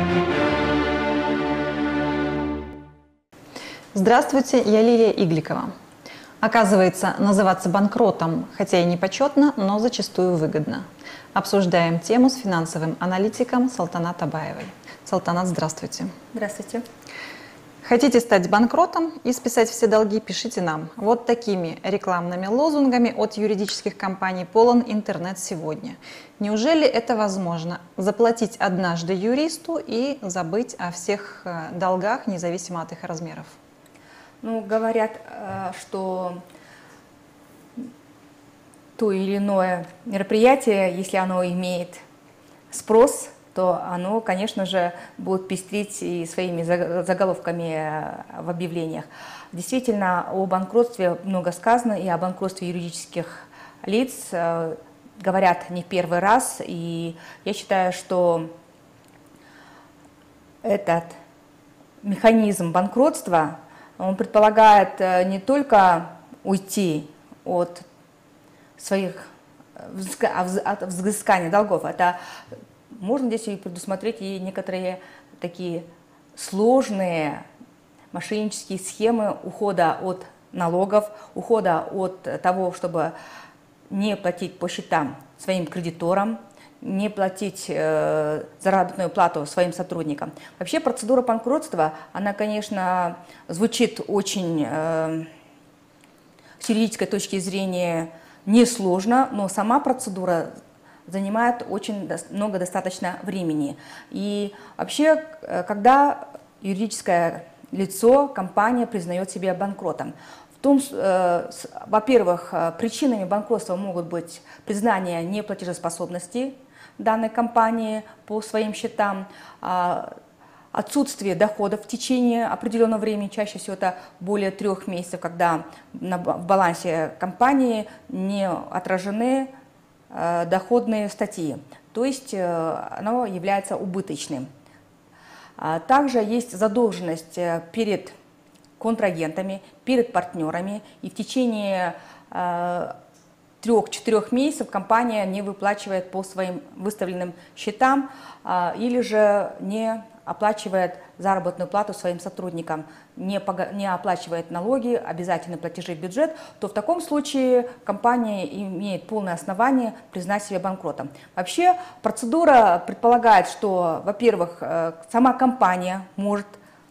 Здравствуйте, я Лилия Игликова. Оказывается, называться банкротом, хотя и не почетно, но зачастую выгодно. Обсуждаем тему с финансовым аналитиком Салтанат Абаевой. Салтанат, здравствуйте. Здравствуйте. Хотите стать банкротом и списать все долги, пишите нам. Вот такими рекламными лозунгами от юридических компаний полон интернет сегодня. Неужели это возможно? Заплатить однажды юристу и забыть о всех долгах, независимо от их размеров? Ну, говорят, что то или иное мероприятие, если оно имеет спрос, то оно, конечно же, будет пестрить и своими заголовками в объявлениях. Действительно, о банкротстве много сказано, и о банкротстве юридических лиц говорят не первый раз. И я считаю, что этот механизм банкротства, он предполагает не только уйти от своих от взыскания долгов, это можно здесь и предусмотреть и некоторые такие сложные мошеннические схемы ухода от налогов, ухода от того, чтобы не платить по счетам своим кредиторам, не платить заработную плату своим сотрудникам. Вообще процедура банкротства, она, конечно, звучит очень с юридической точки зрения несложно, но сама процедура занимает очень много достаточно времени. И вообще, когда юридическое лицо, компания признает себя банкротом, во-первых, причинами банкротства могут быть признание неплатежеспособности данной компании по своим счетам, отсутствие доходов в течение определенного времени, чаще всего это более 3 месяцев, когда в балансе компании не отражены доходные статьи, то есть оно является убыточным. Также есть задолженность перед контрагентами, перед партнерами, и в течение 3-4 месяцев компания не выплачивает по своим выставленным счетам или же не оплачивает заработную плату своим сотрудникам, не оплачивает налоги, обязательные платежи в бюджет, то в таком случае компания имеет полное основание признать себя банкротом. Вообще процедура предполагает, что, во-первых, сама компания может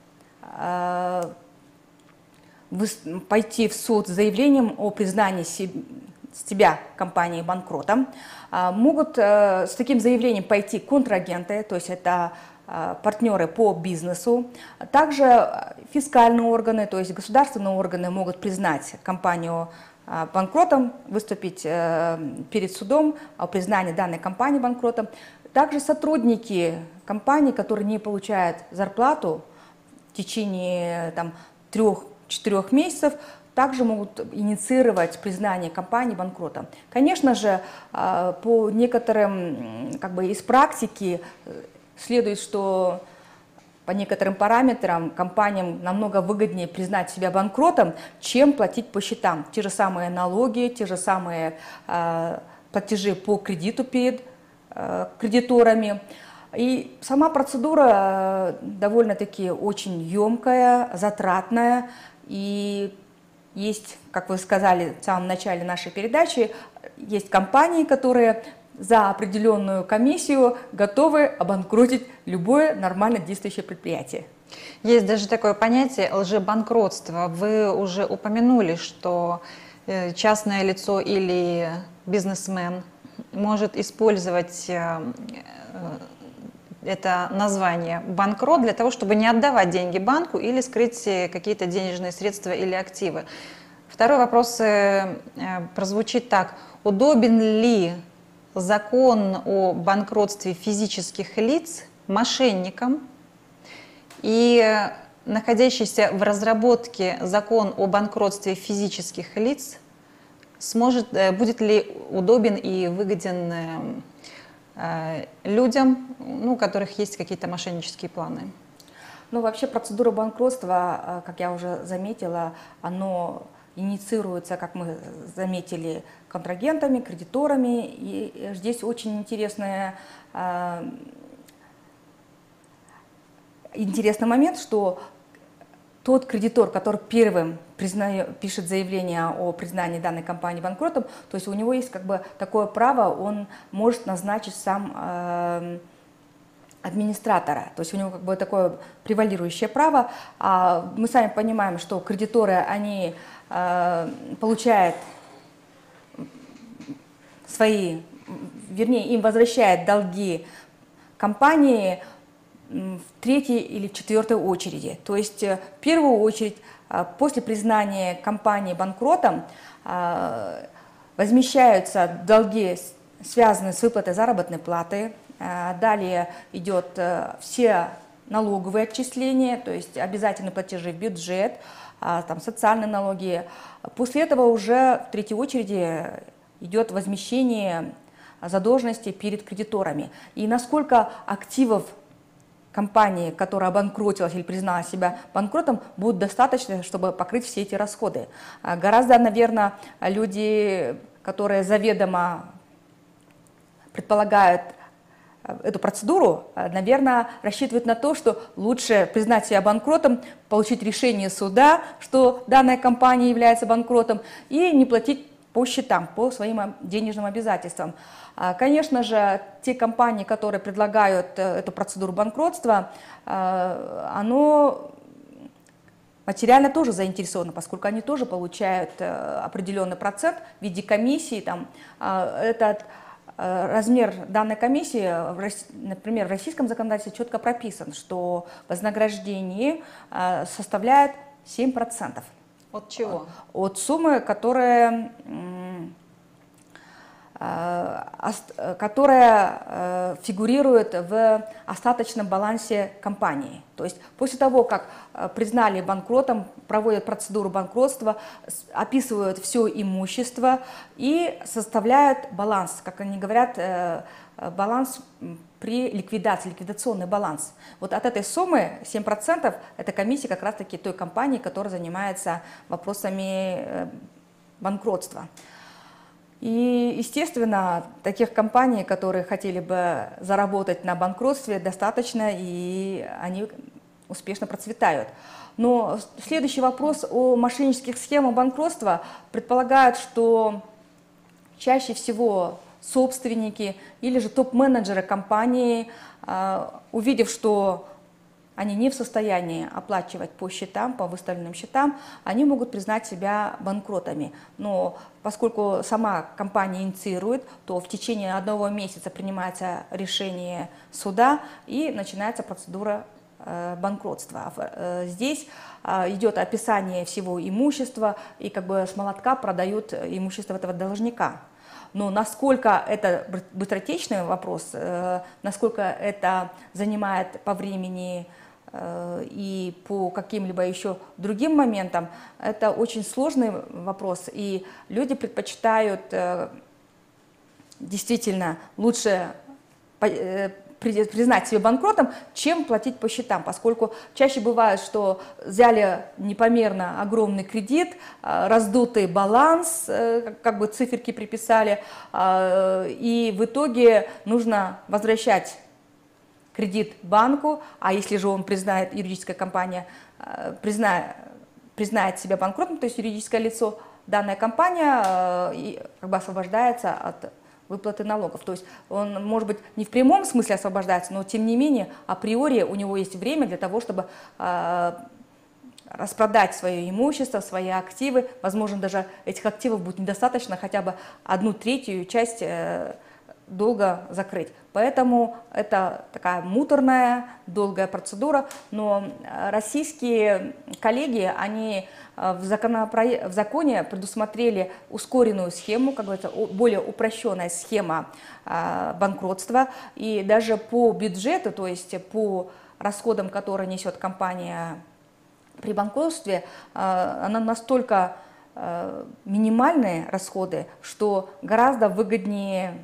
пойти в суд с заявлением о признании себя компанией банкротом. Могут с таким заявлением пойти контрагенты, то есть это партнеры по бизнесу. Также фискальные органы, то есть государственные органы могут признать компанию банкротом, выступить перед судом о признании данной компании банкротом. Также сотрудники компании, которые не получают зарплату в течение 3-4 месяцев, также могут инициировать признание компании банкротом. Конечно же, по некоторым, из практики следует, что по некоторым параметрам компаниям намного выгоднее признать себя банкротом, чем платить по счетам. Те же самые налоги, те же самые платежи по кредиту перед кредиторами. И сама процедура довольно-таки очень емкая, затратная. И есть, как вы сказали в самом начале нашей передачи, есть компании, которые за определенную комиссию готовы обанкротить любое нормально действующее предприятие. Есть даже такое понятие лжебанкротство. Вы уже упомянули, что частное лицо или бизнесмен может использовать это название банкрот для того, чтобы не отдавать деньги банку или скрыть какие-то денежные средства или активы. Второй вопрос прозвучит так. Удобен ли закон о банкротстве физических лиц мошенникам и находящийся в разработке закон о банкротстве физических лиц будет ли удобен и выгоден людям, у которых есть какие-то мошеннические планы? Ну, вообще процедура банкротства, как я уже заметила, оно инициируется, как мы заметили, контрагентами, кредиторами. И здесь очень интересная интересный момент, что тот кредитор, который первым пишет заявление о признании данной компании банкротом, то есть у него есть как бы такое право, он может назначить сам администратора, то есть у него как бы такое превалирующее право. А мы сами понимаем, что кредиторы, они получают свои, вернее, им возвращают долги компании в третьей или четвертой очереди. То есть в первую очередь после признания компании банкротом возмещаются долги, связанные с выплатой заработной платы. Далее идет все налоговые отчисления, то есть обязательные платежи в бюджет, там, социальные налоги. После этого уже в третьей очереди идет возмещение задолженности перед кредиторами. И насколько активов компании, которая обанкротилась или признала себя банкротом, будет достаточно, чтобы покрыть все эти расходы. Гораздо, наверное, люди, которые заведомо предполагают эту процедуру, наверное, рассчитывают на то, что лучше признать себя банкротом, получить решение суда, что данная компания является банкротом, и не платить по счетам, по своим денежным обязательствам. Конечно же, те компании, которые предлагают эту процедуру банкротства, оно материально тоже заинтересовано, поскольку они тоже получают определенный процент в виде комиссии. Там, этот размер данной комиссии, например, в российском законодательстве четко прописан, что вознаграждение составляет 7%. От чего? От суммы, которая фигурирует в остаточном балансе компании. То есть после того, как признали банкротом, проводят процедуру банкротства, описывают все имущество и составляют баланс, как они говорят, баланс при ликвидации, ликвидационный баланс. Вот от этой суммы 7% это комиссия как раз-таки той компании, которая занимается вопросами банкротства. И, естественно, таких компаний, которые хотели бы заработать на банкротстве, достаточно, и они успешно процветают. Но следующий вопрос о мошеннических схемах банкротства предполагает, что чаще всего собственники или же топ-менеджеры компании, увидев, что они не в состоянии оплачивать по счетам, по выставленным счетам, они могут признать себя банкротами. Но поскольку сама компания инициирует, то в течение 1 месяца принимается решение суда и начинается процедура банкротства. Здесь идет описание всего имущества и как бы с молотка продают имущество этого должника. Но насколько это быстротечный вопрос, насколько это занимает по времени и по каким-либо еще другим моментам, это очень сложный вопрос. И люди предпочитают действительно лучше признать себя банкротом, чем платить по счетам, поскольку чаще бывает, что взяли непомерно огромный кредит, раздутый баланс, как бы циферки приписали, и в итоге нужно возвращать кредит банку, а если же он признает, юридическая компания признает себя банкротом, то есть юридическое лицо, данная компания как бы освобождается от выплаты налогов. То есть он, может быть, не в прямом смысле освобождается, но тем не менее априори у него есть время для того, чтобы распродать свое имущество, свои активы. Возможно, даже этих активов будет недостаточно, хотя бы 1/3 часть долго закрыть. Поэтому это такая муторная, долгая процедура, но российские коллеги, они в законе предусмотрели ускоренную схему, как говорится, более упрощенная схема банкротства, и даже по бюджету, то есть по расходам, которые несет компания при банкротстве, она настолько минимальные расходы, что гораздо выгоднее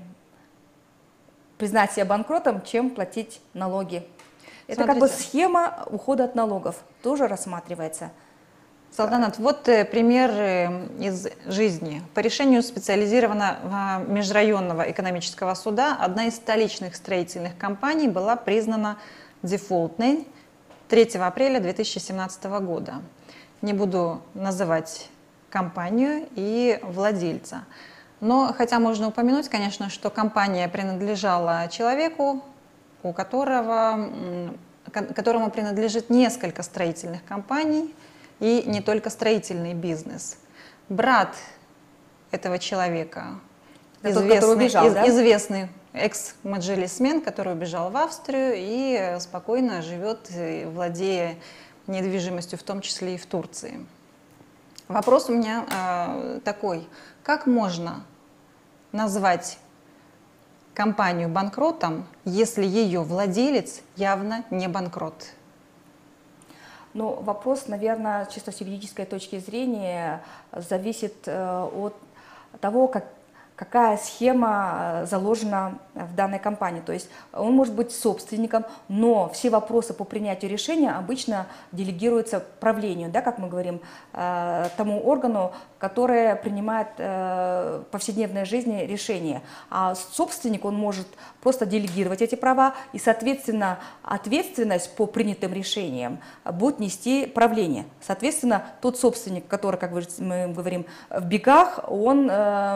признать себя банкротом, чем платить налоги. Это как бы схема ухода от налогов тоже рассматривается. Салтанат, вот пример из жизни. По решению специализированного межрайонного экономического суда одна из столичных строительных компаний была признана дефолтной 3 апреля 2017 года. Не буду называть компанию и владельца. Но хотя можно упомянуть, конечно, что компания принадлежала человеку, которому принадлежит несколько строительных компаний и не только строительный бизнес. Брат этого человека, известный экс-маджелисмен, который убежал в Австрию и спокойно живет, владея недвижимостью, в том числе и в Турции. Вопрос у меня такой: как можно назвать компанию банкротом, если ее владелец явно не банкрот? Ну, вопрос, наверное, чисто с юридической точки зрения зависит от того, какая схема заложена в данной компании. То есть он может быть собственником, но все вопросы по принятию решения обычно делегируются правлению, да, как мы говорим, тому органу, который принимает в повседневной жизни решения. А собственник, он может просто делегировать эти права, и, соответственно, ответственность по принятым решениям будет нести правление. Соответственно, тот собственник, который, как мы говорим, в бегах, он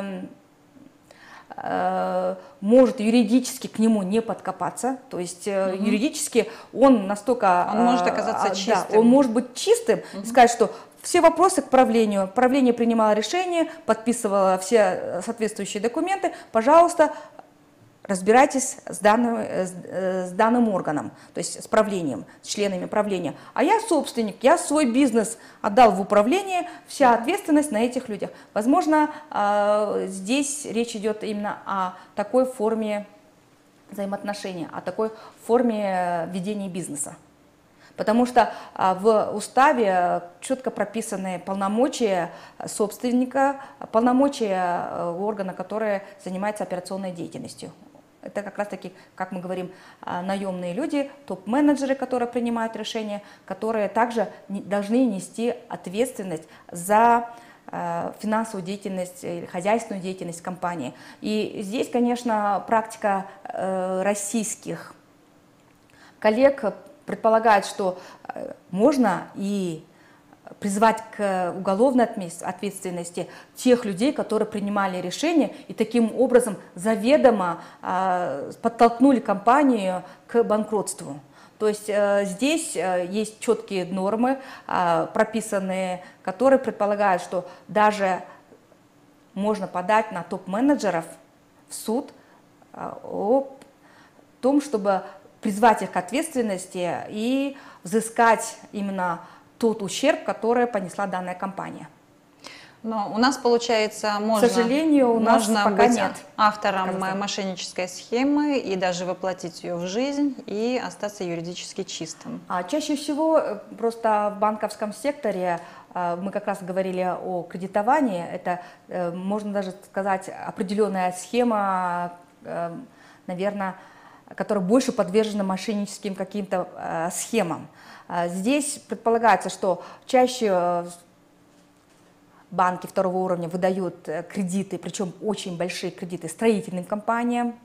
может юридически к нему не подкопаться, то есть юридически он настолько... Он может оказаться чистым. Да, он может быть чистым и сказать, что все вопросы к правлению. Правление принимало решение, подписывало все соответствующие документы. Пожалуйста, разбирайтесь с данным органом, то есть с правлением, с членами правления. А я собственник, я свой бизнес отдал в управление, вся ответственность на этих людях. Возможно, здесь речь идет именно о такой форме взаимоотношений, о такой форме ведения бизнеса. Потому что в уставе четко прописаны полномочия собственника, полномочия органа, который занимается операционной деятельностью. Это как раз-таки, как мы говорим, наемные люди, топ-менеджеры, которые принимают решения, которые также должны нести ответственность за финансовую деятельность, хозяйственную деятельность компании. И здесь, конечно, практика российских коллег предполагает, что можно и призвать к уголовной ответственности тех людей, которые принимали решения и таким образом заведомо подтолкнули компанию к банкротству. То есть здесь есть четкие нормы, прописанные, которые предполагают, что даже можно подать на топ-менеджеров в суд о том, чтобы призвать их к ответственности и взыскать именно тот ущерб, который понесла данная компания. Но у нас, получается, можно, к сожалению, у нас пока быть нет автором мошеннической схемы и даже воплотить ее в жизнь и остаться юридически чистым. Чаще всего просто в банковском секторе, мы как раз говорили о кредитовании, это, можно даже сказать, определенная схема, наверное, которая больше подвержена мошенническим каким-то схемам. Здесь предполагается, что чаще банки второго уровня выдают кредиты, причем очень большие кредиты строительным компаниям,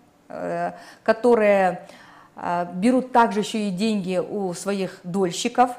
которые берут также еще и деньги у своих дольщиков,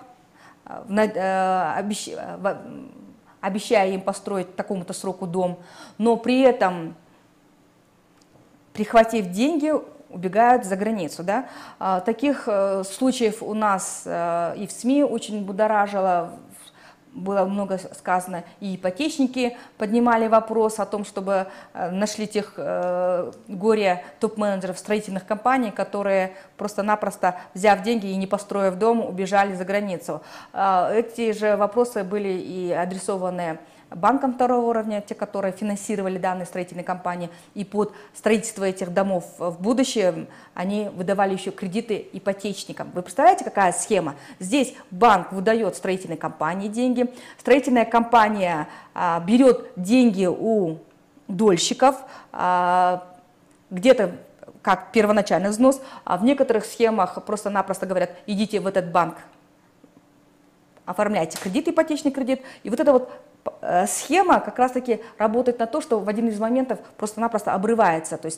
обещая им построить к такому-то сроку дом, но при этом, прихватив деньги, убегают за границу. Да? Таких случаев у нас и в СМИ очень будоражило, было много сказано, и ипотечники поднимали вопрос о том, чтобы нашли тех горе-топ-менеджеров строительных компаний, которые просто-напросто, взяв деньги и не построив дом, убежали за границу. Эти же вопросы были и адресованы банкам второго уровня, те, которые финансировали данные строительные компании, и под строительство этих домов в будущем они выдавали еще кредиты ипотечникам. Вы представляете, какая схема? Здесь банк выдает строительной компании деньги, строительная компания берет деньги у дольщиков, где-то как первоначальный взнос, а в некоторых схемах просто-напросто говорят: идите в этот банк, оформляйте кредит, ипотечный кредит, и вот это вот схема как раз-таки работает на то, что в один из моментов просто-напросто обрывается. То есть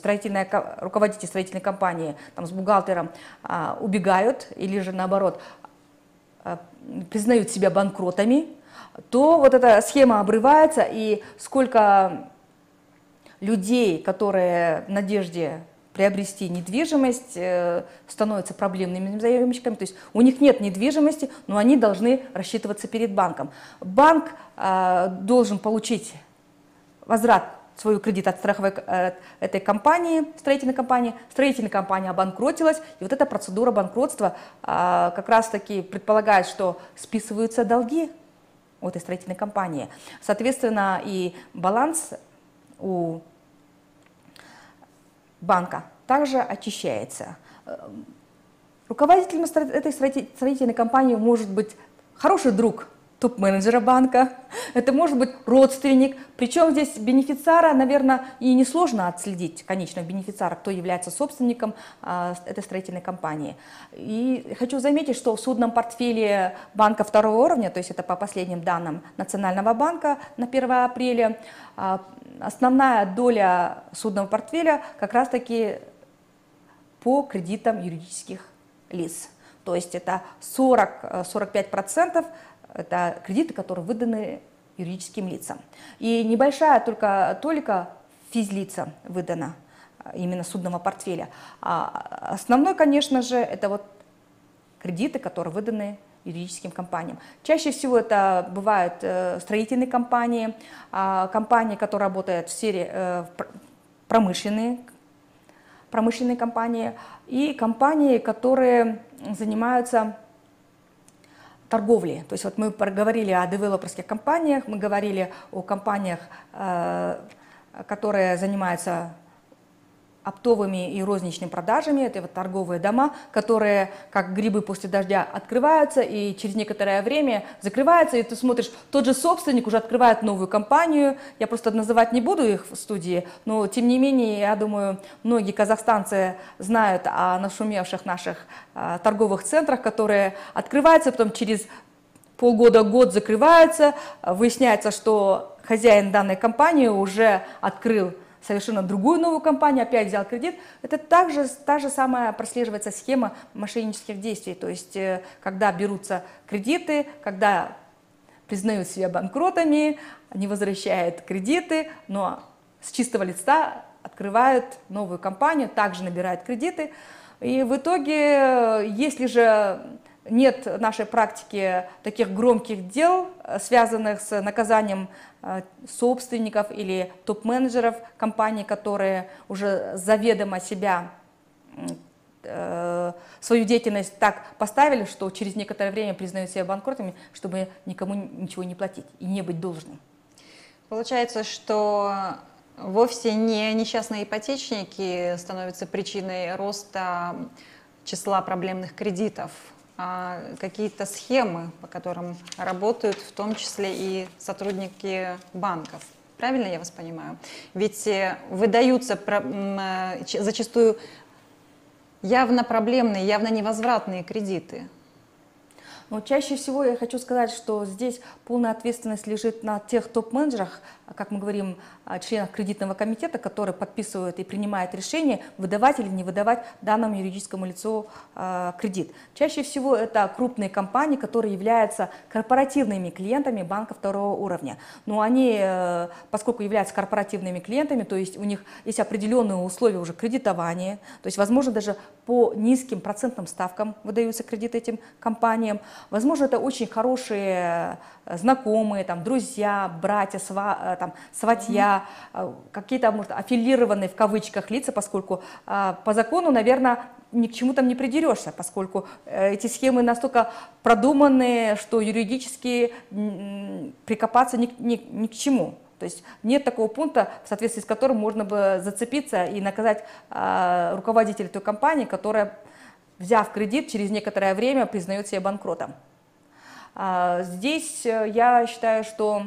руководители строительной компании там, с бухгалтером убегают или же наоборот признают себя банкротами, то вот эта схема обрывается, и сколько людей, которые в надежде приобрести недвижимость, становятся проблемными заемщиками, то есть у них нет недвижимости, но они должны рассчитываться перед банком. Банк должен получить возврат свой кредит от страховой этой компании, строительной компания обанкротилась, и вот эта процедура банкротства как раз-таки предполагает, что списываются долги у этой строительной компании. Соответственно, и баланс у банка также очищается. Руководителем этой строительной компании может быть хороший друг топ-менеджера банка, это может быть родственник. Причем здесь бенефициара, наверное, и несложно отследить, конечного бенефициара, кто является собственником этой строительной компании. И хочу заметить, что в судном портфеле банка второго уровня, то есть это по последним данным Национального банка на 1 апреля, основная доля судного портфеля как раз-таки по кредитам юридических лиц. То есть это 40-45% это кредиты, которые выданы юридическим лицам. И небольшая только физлицам выдана именно судного портфеля. А основной, конечно же, это вот кредиты, которые выданы юридическим компаниям. Чаще всего это бывают строительные компании, компании, которые работают в сфере промышленные компании и компании, которые занимаются торговлей. То есть вот мы говорили о девелоперских компаниях, мы говорили о компаниях, которые занимаются оптовыми и розничными продажами, это вот торговые дома, которые как грибы после дождя открываются и через некоторое время закрываются, и ты смотришь, тот же собственник уже открывает новую компанию, я просто называть не буду их в студии, но тем не менее, я думаю, многие казахстанцы знают о нашумевших наших торговых центрах, которые открываются, потом через полгода-год закрываются, выясняется, что хозяин данной компании уже открыл совершенно другую новую компанию, опять взял кредит. Это та же самая прослеживается схема мошеннических действий. То есть, когда берутся кредиты, когда признают себя банкротами, не возвращают кредиты, но с чистого листа открывают новую компанию, также набирают кредиты. И в итоге, если же нет в нашей практике таких громких дел, связанных с наказанием собственников или топ-менеджеров компаний, которые уже заведомо себя, свою деятельность так поставили, что через некоторое время признают себя банкротами, чтобы никому ничего не платить и не быть должным. Получается, что вовсе не несчастные ипотечники становятся причиной роста числа проблемных кредитов, а какие-то схемы, по которым работают в том числе и сотрудники банков. Правильно я вас понимаю? Ведь выдаются зачастую явно проблемные, явно невозвратные кредиты. Но чаще всего я хочу сказать, что здесь полная ответственность лежит на тех топ-менеджерах, как мы говорим, членах кредитного комитета, которые подписывают и принимают решение, выдавать или не выдавать данному юридическому лицу кредит. Чаще всего это крупные компании, которые являются корпоративными клиентами банка второго уровня. Но они, поскольку являются корпоративными клиентами, то есть у них есть определенные условия уже кредитования, то есть, возможно, даже по низким процентным ставкам выдаются кредиты этим компаниям. Возможно, это очень хорошие знакомые, там, друзья, братья, сватья, какие-то, может, аффилированные в кавычках лица, поскольку по закону, наверное, ни к чему там не придерешься, поскольку эти схемы настолько продуманные, что юридически прикопаться ни к чему. То есть нет такого пункта, в соответствии с которым можно бы зацепиться и наказать руководителя той компании, которая, взяв кредит, через некоторое время признает себя банкротом. Здесь я считаю, что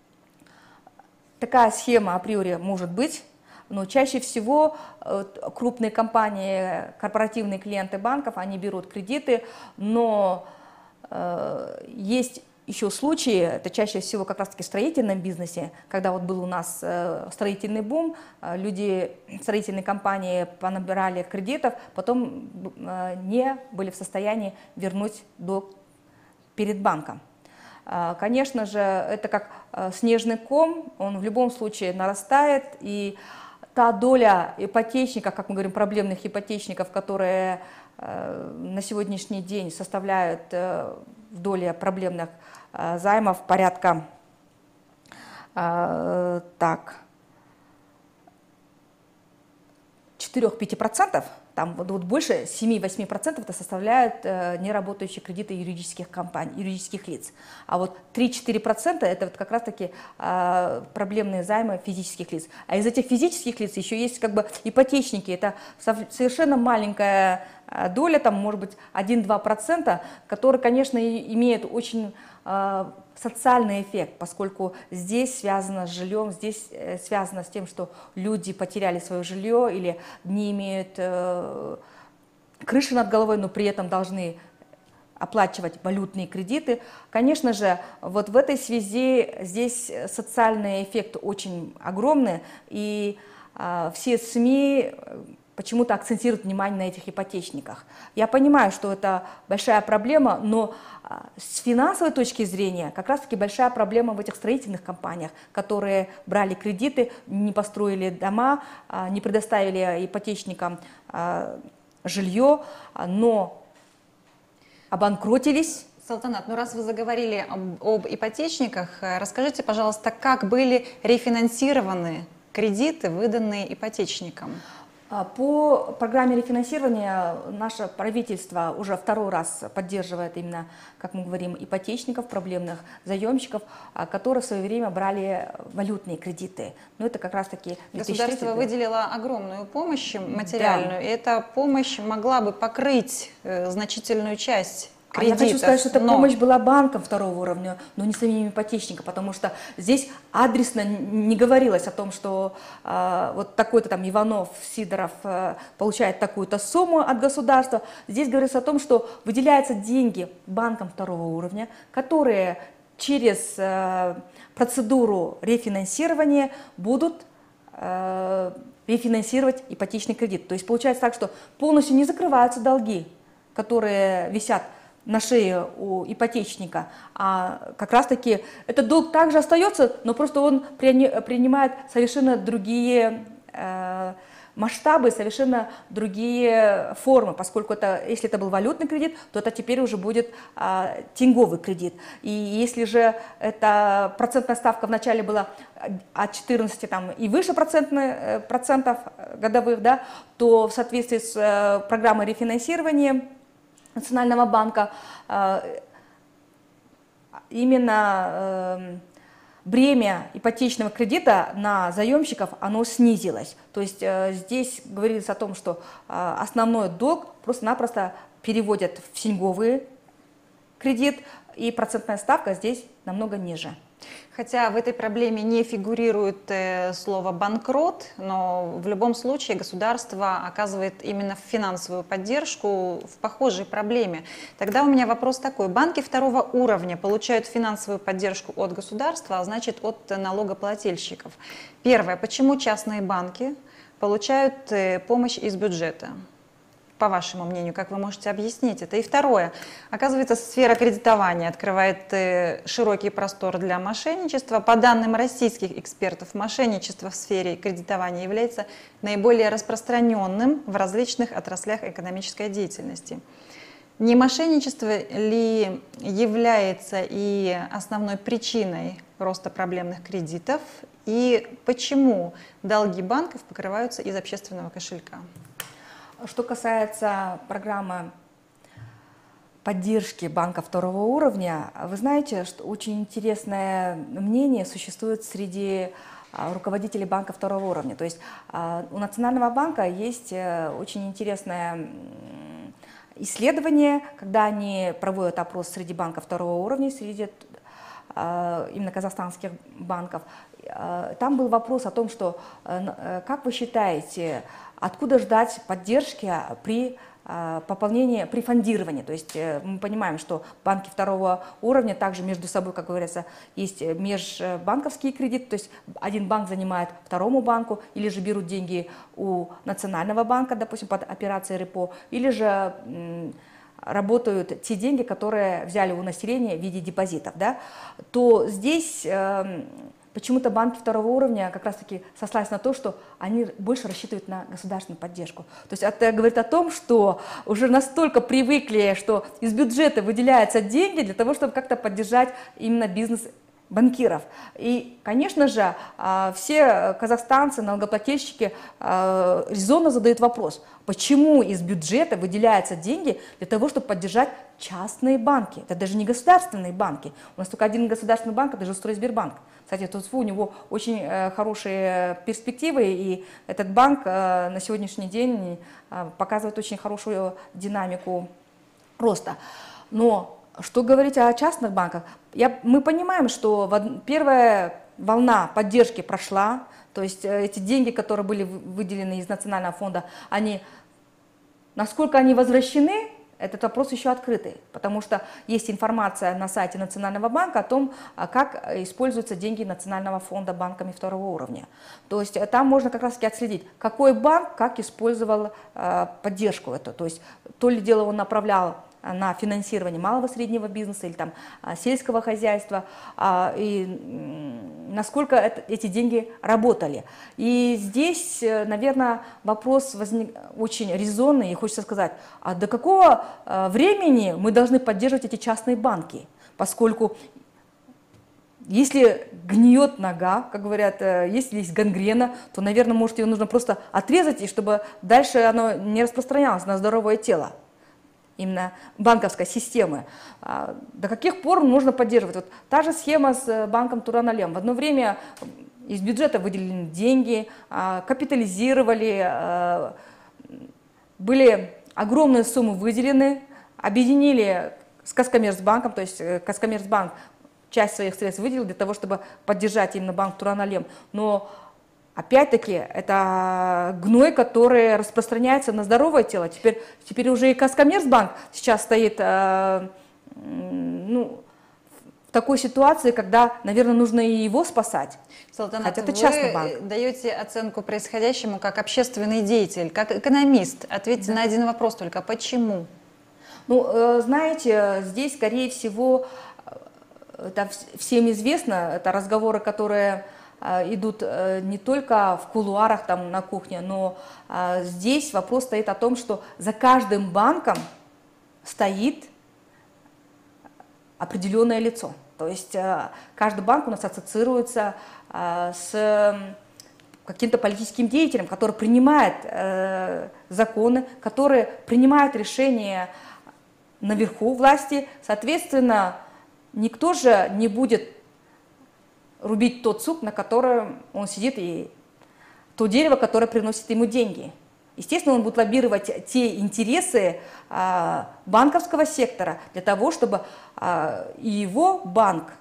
такая схема априори может быть, но чаще всего крупные компании, корпоративные клиенты банков, они берут кредиты, но есть еще случаи, это чаще всего как раз-таки в строительном бизнесе, когда вот был у нас строительный бум, люди, строительные компании понабирали кредитов, потом не были в состоянии вернуть до перед банком. Конечно же, это как снежный ком, он в любом случае нарастает, и та доля ипотечников, как мы говорим, проблемных ипотечников, которые на сегодняшний день составляют в доле проблемных займов порядка 4-5%, там вот больше 7-8% это составляют неработающие кредиты юридических компаний, юридических лиц. А вот 3-4% это вот как раз-таки проблемные займы физических лиц. А из этих физических лиц еще есть как бы ипотечники, это совершенно маленькая доля, там может быть 1-2%, которые, конечно, имеют очень социальный эффект, поскольку здесь связано с жильем, здесь связано с тем, что люди потеряли свое жилье или не имеют крыши над головой, но при этом должны оплачивать валютные кредиты. Конечно же, вот в этой связи здесь социальный эффект очень огромный, и все СМИ почему-то акцентируют внимание на этих ипотечниках. Я понимаю, что это большая проблема, но с финансовой точки зрения как раз-таки большая проблема в этих строительных компаниях, которые брали кредиты, не построили дома, не предоставили ипотечникам жилье, но обанкротились. Салтанат, ну раз вы заговорили об ипотечниках, расскажите, пожалуйста, как были рефинансированы кредиты, выданные ипотечникам? По программе рефинансирования наше правительство уже второй раз поддерживает именно, как мы говорим, ипотечников, проблемных заемщиков, которые в свое время брали валютные кредиты. Но это как раз-таки государство выделило огромную помощь материальную, да. И эта помощь могла бы покрыть значительную часть кредитов. Я хочу сказать, что эта помощь была банком второго уровня, но не самим ипотечником, потому что здесь адресно не говорилось о том, что вот такой-то там Иванов, Сидоров получает такую-то сумму от государства. Здесь говорится о том, что выделяются деньги банкам второго уровня, которые через процедуру рефинансирования будут рефинансировать ипотечный кредит. То есть получается так, что полностью не закрываются долги, которые висят на шее у ипотечника, а как раз-таки этот долг также остается, но просто он принимает совершенно другие масштабы, совершенно другие формы, поскольку это, если это был валютный кредит, то это теперь уже будет деньговый кредит. И если же эта процентная ставка вначале была от 14 там, и выше процентов годовых, да, то в соответствии с программой рефинансирования Национального банка именно бремя ипотечного кредита на заемщиков оно снизилось. То есть здесь говорится о том, что основной долг просто-напросто переводят в деньговый кредит, и процентная ставка здесь намного ниже. Хотя в этой проблеме не фигурирует слово «банкрот», но в любом случае государство оказывает именно финансовую поддержку в похожей проблеме. Тогда у меня вопрос такой. Банки второго уровня получают финансовую поддержку от государства, а значит от налогоплательщиков. Первое. Почему частные банки получают помощь из бюджета? По вашему мнению, как вы можете объяснить это? И второе. Оказывается, сфера кредитования открывает широкий простор для мошенничества. По данным российских экспертов, мошенничество в сфере кредитования является наиболее распространенным в различных отраслях экономической деятельности. Не мошенничество ли является и основной причиной роста проблемных кредитов? И почему долги банков покрываются из общественного кошелька? Что касается программы поддержки банка второго уровня, вы знаете, что очень интересное мнение существует среди руководителей банка второго уровня. То есть у Национального банка есть очень интересное исследование, когда они проводят опрос среди банков второго уровня, среди именно казахстанских банков. Там был вопрос о том, что, как вы считаете, откуда ждать поддержки при пополнении, при фондировании? То есть мы понимаем, что банки второго уровня также между собой, как говорится, есть межбанковские кредиты, то есть один банк занимает второму банку, или же берут деньги у Национального банка, допустим, под операцией репо, или же работают те деньги, которые взяли у населения в виде депозитов, да, то здесь почему-то банки второго уровня как раз-таки сослались на то, что они больше рассчитывают на государственную поддержку. То есть это говорит о том, что уже настолько привыкли, что из бюджета выделяются деньги для того, чтобы как-то поддержать именно бизнес банкиров. И, конечно же, все казахстанцы, налогоплательщики резонно задают вопрос, почему из бюджета выделяются деньги для того, чтобы поддержать частные банки. Это даже не государственные банки. У нас только один государственный банк, это Жилстройсбербанк. Кстати, у него очень хорошие перспективы, и этот банк на сегодняшний день показывает очень хорошую динамику роста. Но что говорить о частных банках? Мы понимаем, что первая волна поддержки прошла, то есть эти деньги, которые были выделены из Национального фонда, насколько они возвращены, этот вопрос еще открытый, потому что есть информация на сайте Национального банка о том, как используются деньги Национального фонда банками второго уровня. То есть там можно как раз таки отследить, какой банк как использовал поддержку эту. То есть то ли дело он направлял на финансирование малого и среднего бизнеса или там сельского хозяйства, и насколько эти деньги работали. И здесь, наверное, вопрос возник очень резонный, и хочется сказать, а до какого времени мы должны поддерживать эти частные банки, поскольку если гниет нога, как говорят, если есть гангрена, то, наверное, может, ее нужно просто отрезать, и чтобы дальше оно не распространялось на здоровое тело. Именно банковской системы. До каких пор нужно поддерживать? Вот та же схема с банком Туран-Алем. В одно время из бюджета выделены деньги, капитализировали, были огромные суммы выделены, объединили с Казкоммерцбанком, то есть Казкоммерцбанк часть своих средств выделил для того, чтобы поддержать именно банк Туран-Алем. Но опять-таки, это гной, который распространяется на здоровое тело. Теперь уже и Казкоммерцбанк сейчас стоит в такой ситуации, когда, наверное, нужно и его спасать. Салтанат, хотя это частный банк. Вы даете оценку происходящему как общественный деятель, как экономист. Ответьте на один вопрос только. Почему? Ну, знаете, здесь, скорее всего, это всем известно, это разговоры, которые идут не только в кулуарах, там, на кухне, но здесь вопрос стоит о том, что за каждым банком стоит определенное лицо. То есть каждый банк у нас ассоциируется с каким-то политическим деятелем, который принимает законы, который принимает решения наверху власти. Соответственно, никто же не будет рубить тот сук, на котором он сидит, и то дерево, которое приносит ему деньги. Естественно, он будет лоббировать те интересы банковского сектора для того, чтобы и его банк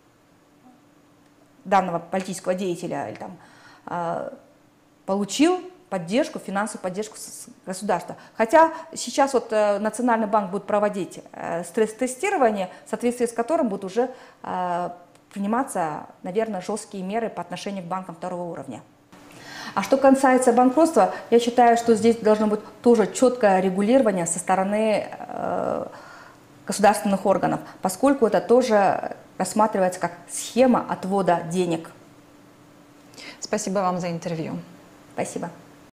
данного политического деятеля или, там, получил поддержку, финансовую поддержку государства. Хотя сейчас вот Национальный банк будет проводить стресс-тестирование, в соответствии с которым будут уже приниматься, наверное, жесткие меры по отношению к банкам второго уровня. А что касается банкротства, я считаю, что здесь должно быть тоже четкое регулирование со стороны государственных органов, поскольку это тоже рассматривается как схема отвода денег. Спасибо вам за интервью. Спасибо.